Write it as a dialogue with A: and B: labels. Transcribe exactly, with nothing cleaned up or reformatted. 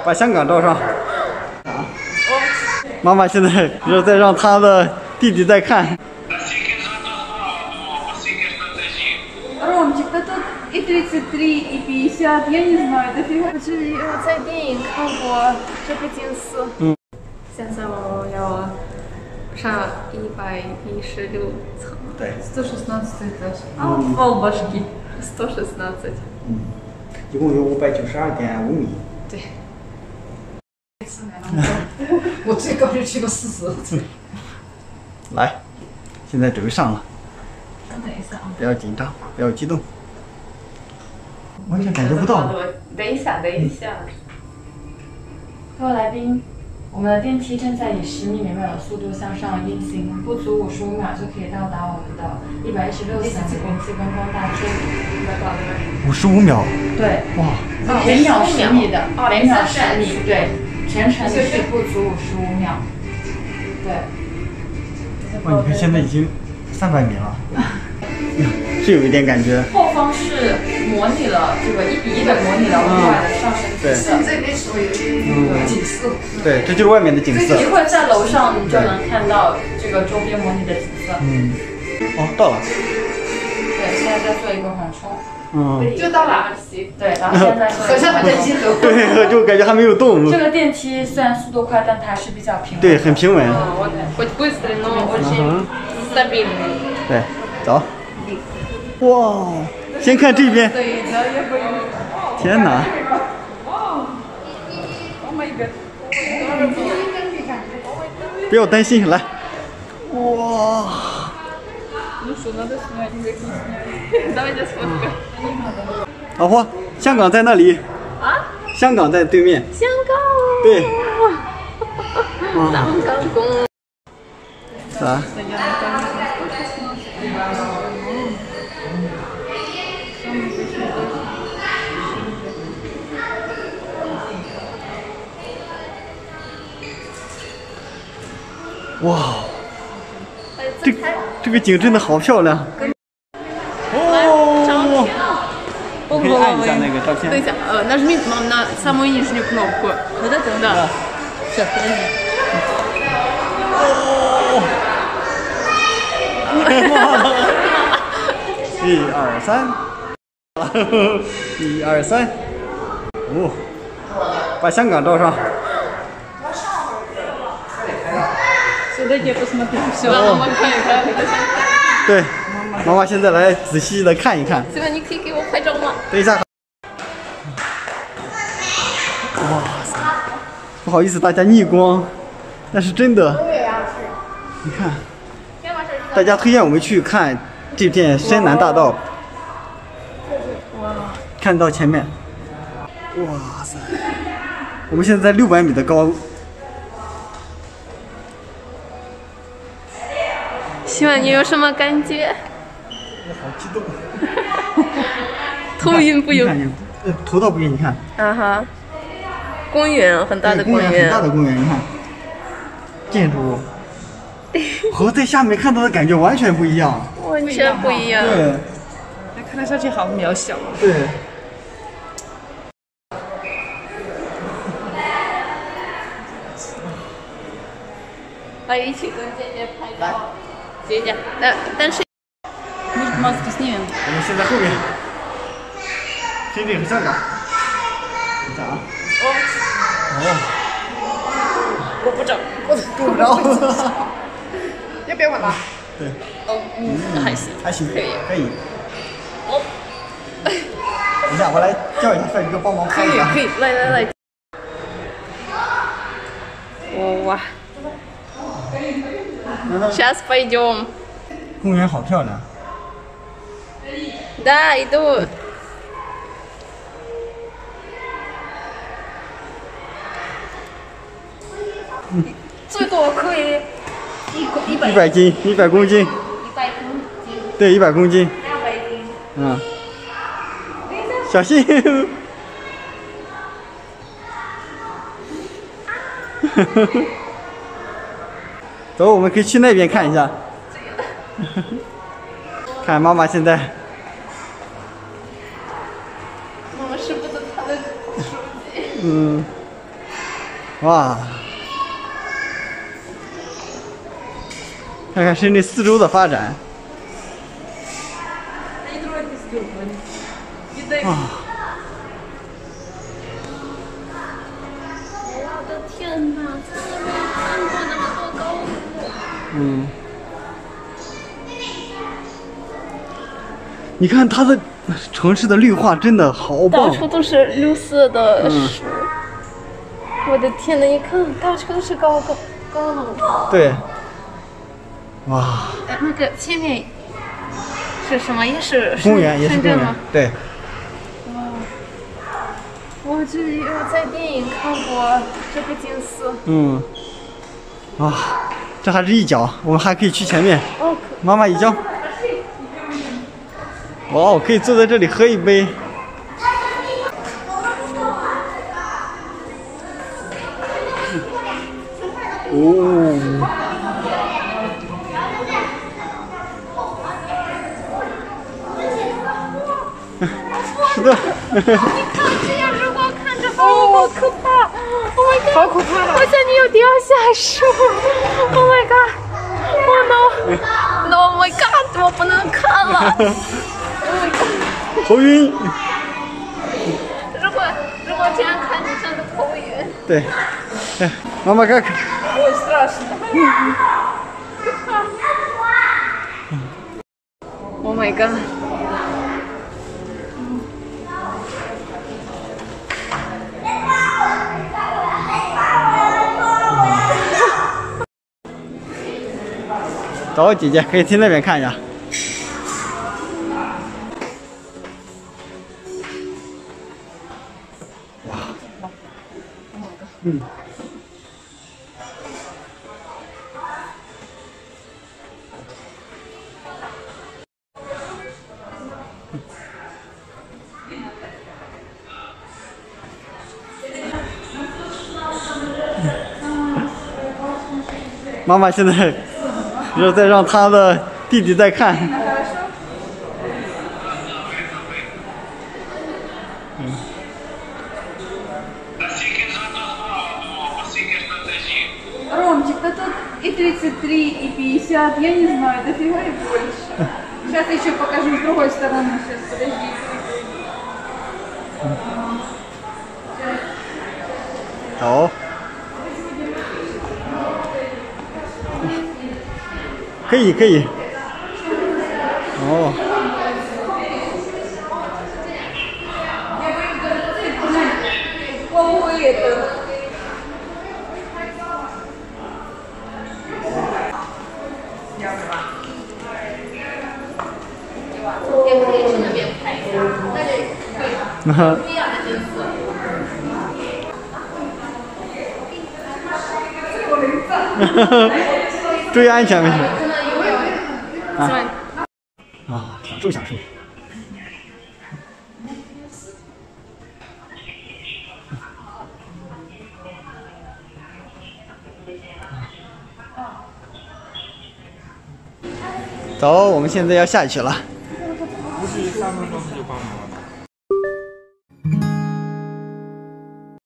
A: 把香港照上。啊！妈妈现在是在让她的弟弟在看。
B: Ромчик, да тут и тридцать три, и пятьдесят, я не знаю, дофига.
C: 我去在电影看过这个近似。嗯。现在我要上一百一十六层。
A: 对。
B: сто шестнадцатый этаж. А, вал башки.
C: сто шестнадцать。
A: 嗯。一共有五百九十二点五米。
C: 对。
B: 我最高就去过四十。
A: 来，现在准备上了。
B: 等一下啊！
A: 不要紧张，不要激动，完全感觉不到。
C: 等一下，等一下。
D: 各位来宾，我们的电梯正在以十米每秒的速度向上运行，不足五十五秒就可以到达我们的一百一十六层国际观光大厅。
A: 五十五秒。
D: 对。
A: 哇！
D: 每秒十米的，每秒十米，对，全程是不足五十五秒。对。
A: 哇，你看现在已经三百米了。是有一点感觉。
D: 后方是模拟了这个一比一的模拟了外的上升景色。
B: 这边所有的景色。
A: 对，这就是外面的景色。
D: 一会儿在楼上你就能看到这个周边模拟的景色。
A: 嗯。哦，到了。
D: 对，现在在做一个缓冲。
A: 嗯。
B: 就到了。
D: 对，然后现在
B: 好像还在激流。
A: 对，就感觉还没有动。
D: 这个电梯虽然速度快，但它还是比较平稳。
A: 对，很平稳。
C: Хоть быстрый, но очень стабильный.
A: 对，走。 哇，先看这边。天哪！不要担心，来。哇！老婆，香港在那里。啊？香港在对面。
C: 香港。
A: 对。
C: 香港公。
A: 啥？ 哇，这这个景真的好漂亮！哦，可以按一下那个照片。
C: 等一下，呃，нажми на самую нижнюю кнопку. Вот это? Да. Сейчас, подожди.
A: 一二三，一二三，哦，把香港照上。
B: Дайте я посмотрю. Все,
C: мама看一看。
A: 对，妈妈现在来仔细的看一看。
C: 这个你可以给我拍照吗？
A: 等一下。哇塞！不好意思，大家逆光，那是真的。你看，大家推荐我们去看这片深南大道。看到前面。哇塞！我们现在在六百米的高。
C: 希望你有什么感觉？
A: 我好激动。
C: 头晕不晕？
A: 呃，头倒不晕，你看。
C: 啊哈。公园，很大的公园。
A: 很大的公园，你看。建筑物。和在下面看到的感觉完全不一样。
C: 完全不一样。
A: 对。
B: 看得上去好渺小。
A: 对。
C: 还一起跟姐姐拍照。 姐姐，但但是，
B: 我
A: 们现在后面，深圳和香港。等一下啊。哦。
C: 我不着，
A: 我够不着。
B: 要不要玩了？
A: 对。
C: 哦，嗯，还行，
A: 还行，
C: 可以，
A: 可以。
C: 哦。
A: 等一下，我来叫一下帅哥帮忙拍一下。
C: 可以，来来来。哇。 Сейчас пойдем.
A: 公园好漂亮。
C: Да, иду.
A: 嗯。
C: 最多可以一一百。
A: 一百斤，一百公斤。
C: 一百公斤。
A: 对，一百公斤。
C: 两百斤。
A: 嗯。小心。呵呵呵。 走，我们可以去那边看一下。看妈妈现在。
C: 妈妈舍不得她的手机。
A: 嗯。 哇！看看深圳四周的发展。啊！
C: 我的天哪，从来没有看过那么多高楼。
A: 嗯。你看它的城市的绿化真的好棒，
C: 到处都是绿色的树。嗯、我的天哪！一看到处都是高高高楼。
A: 对。哇！
C: 哎，那个前面是什么？也是
A: 公园，也是公园。对。
C: 哇！我这里有在电影看过这个景色。
A: 嗯。啊，这还是一角，我们还可以去前面。
C: 哦。
A: 妈妈一脚。哇哦，可以坐在这里喝一杯。哦。是的。
C: 你看这样，如果看着好可怕 ！Oh my god！
B: 好可怕！
C: 好像你要掉下树 ！Oh my god！Oh no！No！Oh my god！ 我不能看了。
A: 头晕。
C: 如果如果这样看，就真的头晕。
A: 对。哎，妈妈看看。
B: Ой, страшно.
C: Oh my god！
A: 走，姐姐可以去那边看一下。哇，嗯。妈妈现在又在让她的弟弟再看。嗯。
B: Ромчик, да тут и тридцать три, и пятьдесят, я не знаю, дофига и больше. Сейчас еще покажу с другой стороны, сейчас, подожди.
A: 走。可以可以。哦。
C: 也可以去那边拍一下，那里对，不一样的景色。
A: 注意安全，没事。
C: 啊
A: 啊，享受享受。走，我们现在要下去了。不是三分钟。